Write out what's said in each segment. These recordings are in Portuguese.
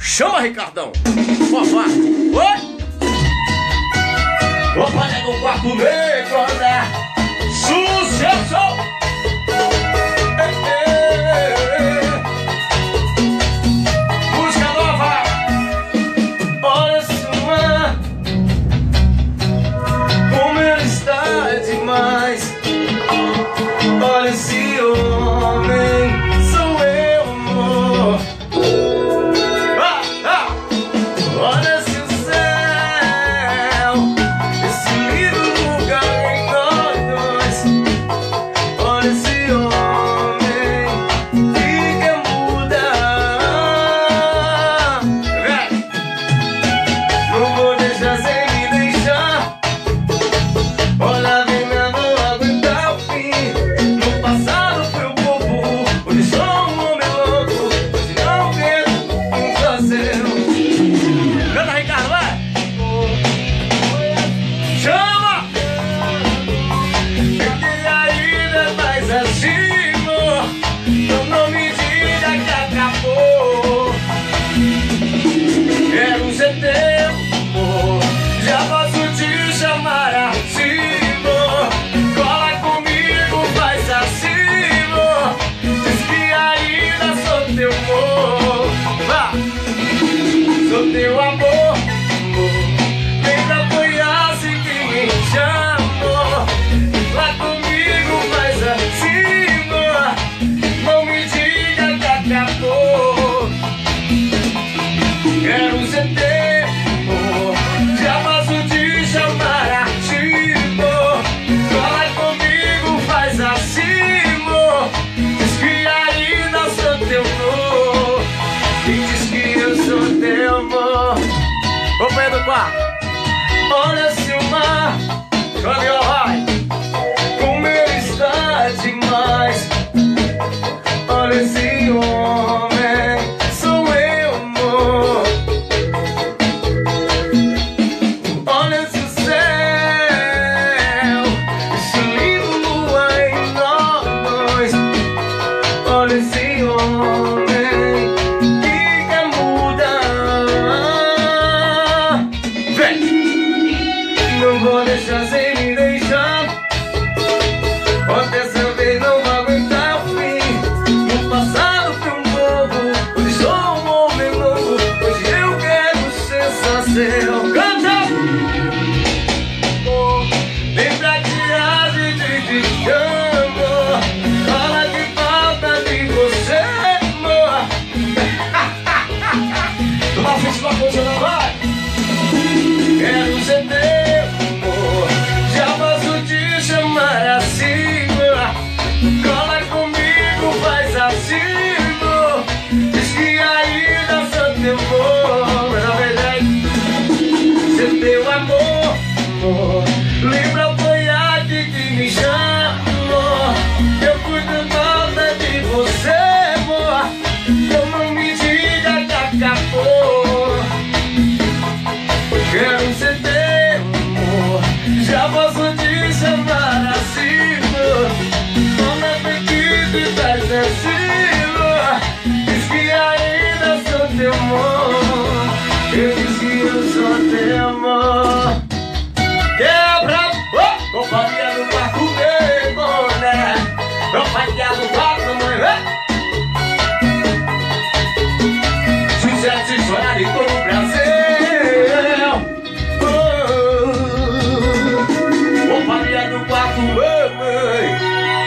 Chama, Ricardão. Opa. Oi. Opa, é do quarto negro, né? Sucesso. Música nova. Olha esse mar, como ele está demais. Olha esse homem, sou eu, amor. Olha esse céu, esse lindo lugar em nós. Olha esse homem que quer mudar. Não vou deixar sem me deixar. Olha, vem, não vou aguentar o fim. No passado fui um bobo, hoje sou um homem louco. Hoje não quero um fazer. Canta, Ricardo, vai! Chama! Porque ainda faz assim, amor. Então não me diga que acabou. Quero ser teu, amor. Já posso te chamar assim, amor. Cola comigo, faz assim, amor. Diz que ainda sou teu amor. Vá! Sou teu amor. Lembra, foi assim que me chamou. Lá comigo faz assim, amor. Não me diga que acabou. Quero ser teu, amor. Já posso te chamar assim, amor. Cola comigo, faz assim, amor. Diz que ainda sou teu amor. E diz que eu sou teu amor. Ô Pedro Quarto, olha se o mar, olha, vai, como ele está demais. Olha esse homem, sou eu, amor. Olha esse céu, esse lindo lua em nós. Olha esse homem que quer mudar. Vem! Não vou deixar sem me deixar. Ó, dessa vez não vou aguentar o fim. No passado fui um bobo, hoje sou um homem novo. Hoje eu quero ser só seu. Canta! Lembra que a gente te chama. Fala que falta de você, amor. Não fiz uma coisa, não vai. Quero ser teu, amor. Já posso te chamar assim, amor. Cola comigo, faz assim, amor. Diz que ainda sou teu amor. Mas na verdade, ser teu amor, amor. Lembra, foi aqui que me chamou. Eu fui com falta de você, amor. Então não me diga que acabou. Quero ser teu, amor. Já posso te chamar assim, amor. Toma apetite e faz assim, amor. Diz que ainda sou teu amor. Eu disse que eu sou teu amor. Quebra, oh, companhia do quarto negro, né? Companhia do quarto, mãe, sucesso e chorar de todo o Brasil. Companhia do quarto, mãe.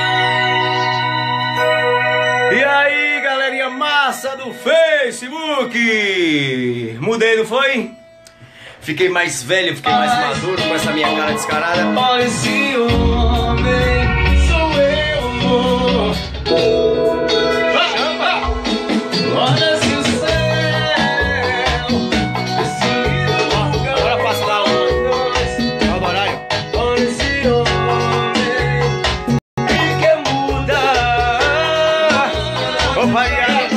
E aí, galerinha massa do Facebook. Mudei, não foi? Fiquei mais velho, fiquei mais maduro com essa minha cara descarada. Olha esse homem, sou eu, amor. Olha esse céu, esse lindo lugar. Bora passar o horário. Olha esse homem que quer mudar. Opa,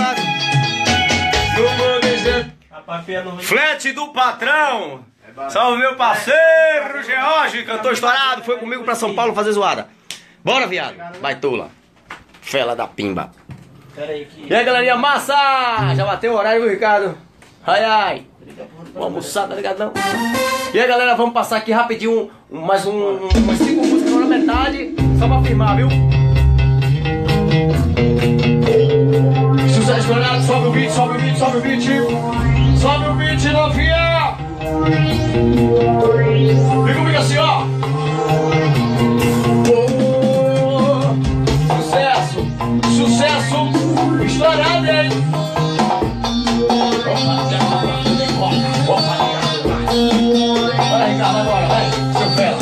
não vou deixar. Flat do patrão. Salve meu parceiro George, cantor estourado. Foi comigo pra São Paulo fazer zoada. Bora, viado. Baitola. Fela da pimba. E aí, galerinha massa! Já bateu o horário, viu, Ricardo? Ai, ai. Vamos almoçar, tá ligado não? E aí, galera, vamos passar aqui rapidinho umas 5 músicas na metade, só pra firmar, viu? Sucesso estourado, sobe o beat, sobe o beat, sobe o beat. Sobe o beat, novinha. Vem comigo assim, ó. Sucesso, sucesso estourado, hein? Olha aí, Ricardo, agora, vai, seu fera.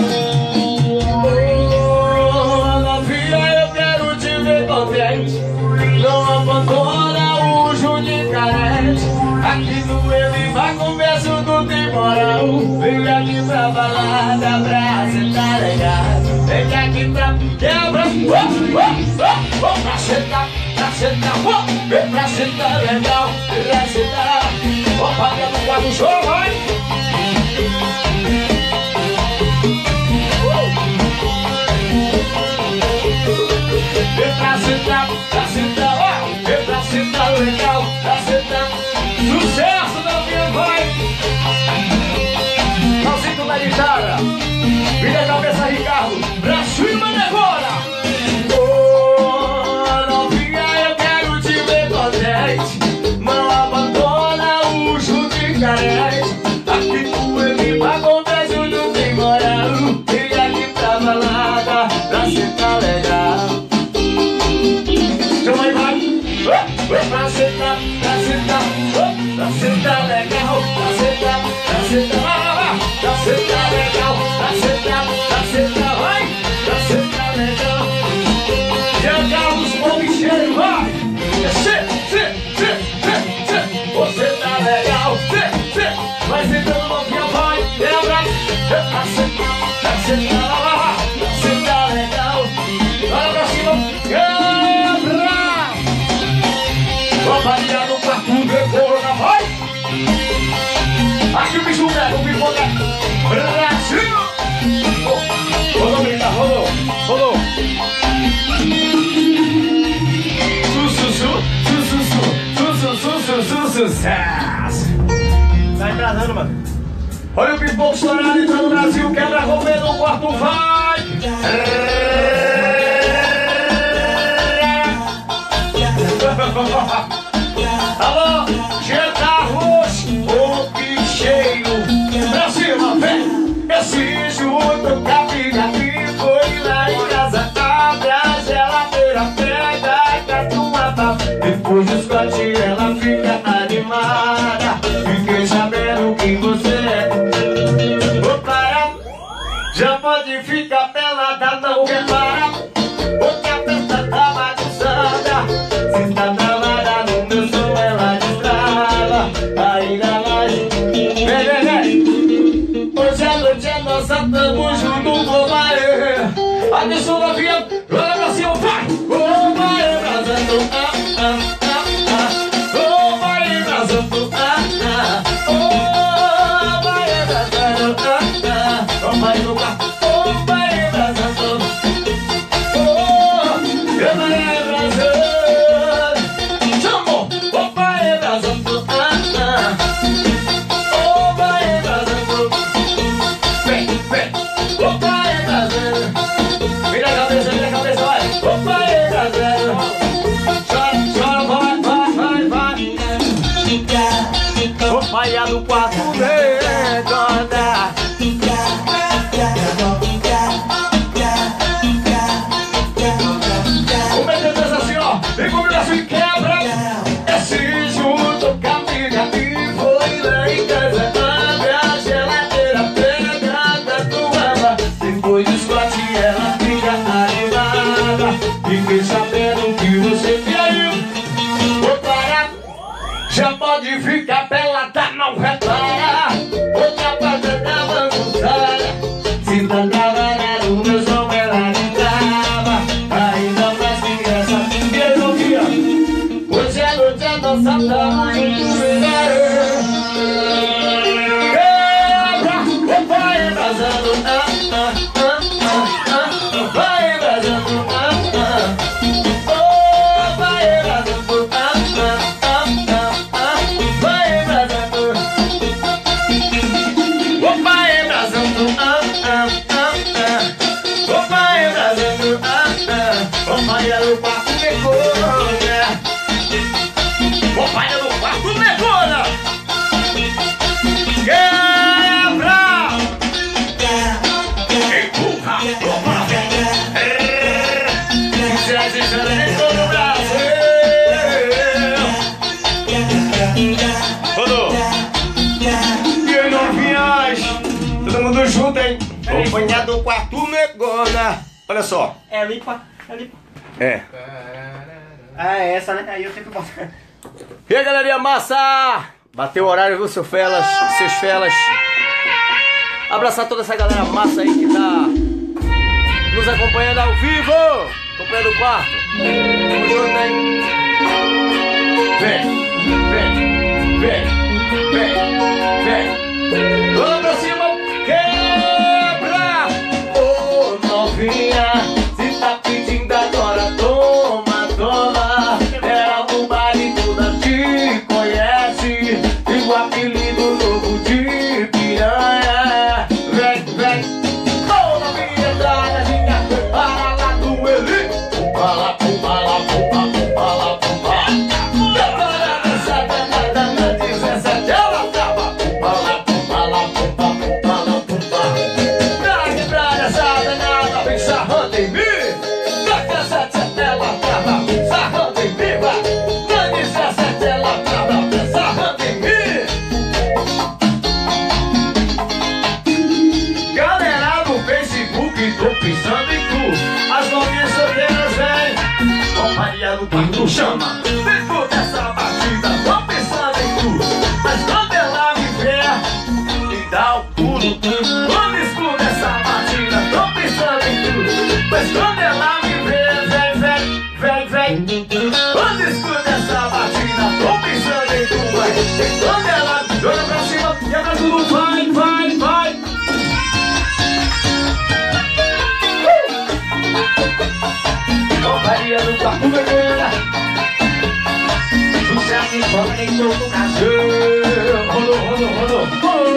Novinha, eu quero te ver contente. Não abandona o Juninho carente. Aqui no ele vai com verso do Timorão. Vem aqui pra balada pra sentar legal. Vem aqui pra quebra. Pra sentar, pra sentar. Vem pra sentar legal. Vem pra sentar. Opa, no quarto show, vai. Vem pra sentar, ó. Vem pra sentar legal, pra sentar. Sucesso, novinha, vai. Calcito da guitarra. Vira a cabeça, Ricardo. Pra cima de agora. Oh, novinha, eu quero te ver contente. Não abandona o Juninho carente. Aqui tu ele vai com o beijo do Timorão. Vem aqui pra balada, pra sentar legal. Chama aí, vai. Pra sentar, pra sentar. Pra sentar legal, pra sentar, pra sentar. Pra sentar legal, pra sentar, vai. Pra sentar legal. Jean Carlos, bom bicheiro, vai. Você tá legal, vai sentando novinha, vai. Quebra, pra sentar, você tá legal. Olha pra cima, quebra. Vamos variar no quarto, decora, vai. Aqui o bicho pega, o bicho pega. Brasil. Rodou, brincar, rodou. Sucesso! Tá embrasando, mano. Olha o pipoco estourado entrando no Brasil. Quebra a roupa no quarto, vai! Alô, Jean Carlos, o bicheiro. Pra cima, vem! Esse junto, capi, foi lá em casa. Abre a geladeira, pega a catuaba. Depois discute, ela fica animada. Fiquei sabendo que você é. Vou parar. Já pode ficar pelada, não repara. Porque a festa tá bagunçada. Se tá travada no meu som, ela destrava. Ainda mais. Vem. Hoje a noite é nossa, tamo junto, vou vai. Atenção, novinha, olha pra cima, vai. Vou vai, abraçando, oh, vai abraçando, oh, vai abraçando, oh, vai no quarto, oh, vai abraçando, oh, eu vai abraçando, chamou, oh, vai abraçando, oh, vai abraçando, vem, oh, vai abraçando, vira a cabeça, vai, oh, vai abraçando. O pai do quarto redonda. O medo pensa assim, ó. Vem comigo assim, quebra. Esse junto caminha e foi lá em casa. Abre a geladeira, pega da tua. Depois discute, ela fica animada. Fiquei sabendo que você caiu. Vou parar. Já pode ficar pelada, não repara. Outra parte da bagunçada. Se tá travada no meu som, ela entrava. Ainda mais que essa eu não via. Hoje é noite, é nossa, tamo junto, quebra, vai embrasando, vai embrasando, oh, vai embrasando, vai embrasando. Olha só. É lipa. É. Ah, é essa, né? Aí eu tenho que botar. E aí, galerinha massa! Bateu o horário, viu, seus felas? Abraçar toda essa galera massa aí que tá nos acompanhando ao vivo! Acompanhando o quarto. Tamo junto, hein? Vem! Vamos pra cima! Quebra! Ô, novinha, se tá pedindo agora, toma! Era do baile, toda te conhece. E o apelido novo de piranha. Vem! Ô, novinha, tragadinha, para lá do Eli. Pumba. Quando chama, ficou dessa batida, tô pensando em tu. Mas quando ela me vê e dá o pulo, quando escuta essa batida, tô pensando em tu. Mas quando ela me vê, vem. Quando escuta essa batida, tô pensando em tu. Mas quando ela joga pra cima, e agora tudo vai. Companhia do quarto vermelha. Sucesso em forma nem todo Brasil. Rodou.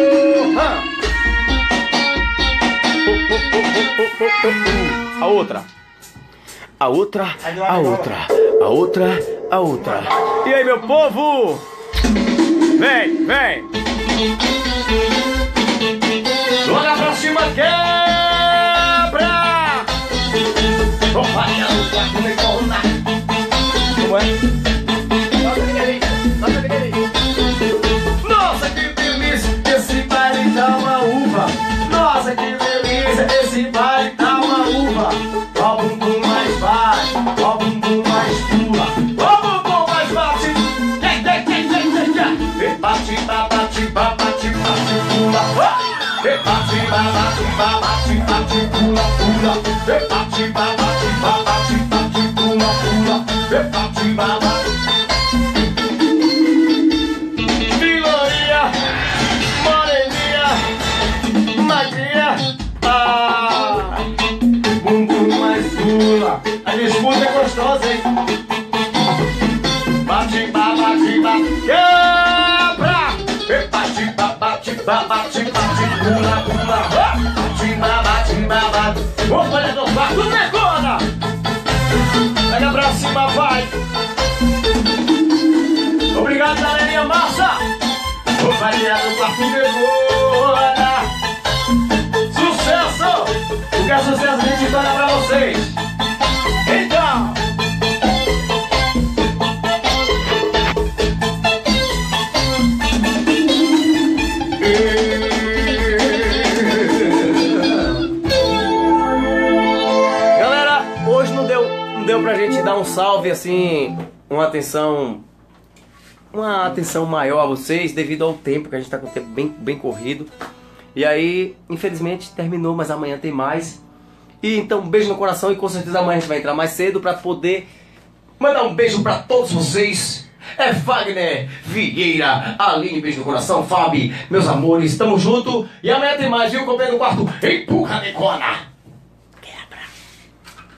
A outra. E aí, meu povo? Vem. Joga pra cima, quebra. Companhia do quarto vermelha. Como é? Nossa, que delícia, esse baile dá uma uva. Nossa, que delícia, esse baile dá uma uva. Ó o bumbum mais baixo, ó o bumbum mais pula, ó o bumbum mais bate. Bate, pula. Bate, pula. Viloria, moreninha, magrinha, bumbum mais pula. A disputa é gostosa, hein? Bate, quebra! Bate, pula. Olha do quarto, negona! Pega pra cima, vai! Obrigado, galerinha massa! Companhia do quarto, negona! Sucesso! O que é sucesso a gente toca pra vocês! Então! Deu pra gente dar um salve assim, uma atenção maior a vocês devido ao tempo, que a gente tá com o tempo bem corrido. E aí, infelizmente, terminou, mas amanhã tem mais. E então, um beijo no coração e com certeza amanhã a gente vai entrar mais cedo pra poder mandar um beijo pra todos vocês. É Wagner Vieira, Aline, beijo no coração, Fabi, meus amores, tamo junto. E amanhã tem mais, viu? Comprei no quarto, empurra, negona!